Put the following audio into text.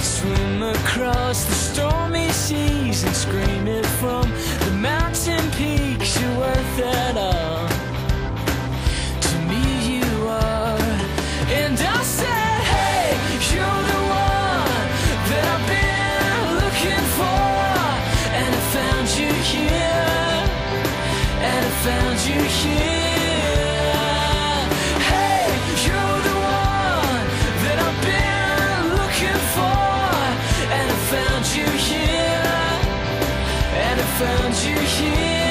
swim across the stormy seas and scream it from the mountain peaks. You're worth it all. To me you are. And I said, hey, you're the one that I've been looking for. And I found you here. And I found you here. Found you here.